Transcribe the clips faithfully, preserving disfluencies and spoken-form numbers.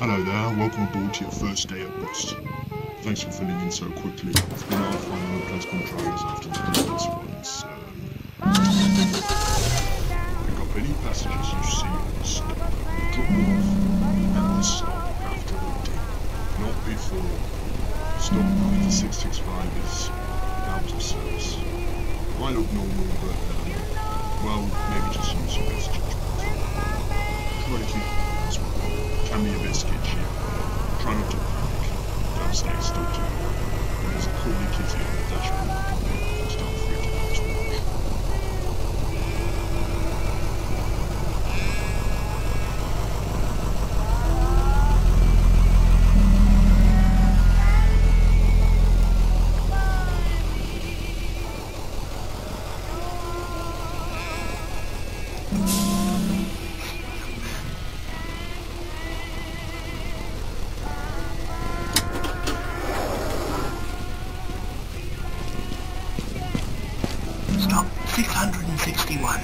Hello there, welcome aboard to your first day at Bust. Thanks for filling in so quickly. It's been our final replacement drivers after the previous ones. Um, pick up any passengers you see on the stop. Drop them off at the stop after loading. Not before. Stop if the six six five is out of service. Might look normal, but um, well, maybe just use your best judgment. Try to keep it as well. Can be a bit sketchy. Try not to panic. Don't stay still too long. There's a curly kitty on the dashboard. Just don't freak out too much. Stop six hundred sixty-one.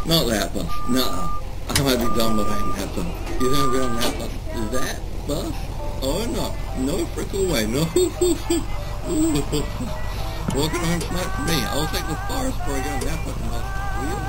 Not that bus. Nuh-uh. I might be dumb, but I ain't that bus. You think I'm going on that bus? That bus? Oh, no. No frickle way. No. Walking home tonight for me. I'll take the forest before I get on that fucking bus. Will you?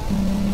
Bye.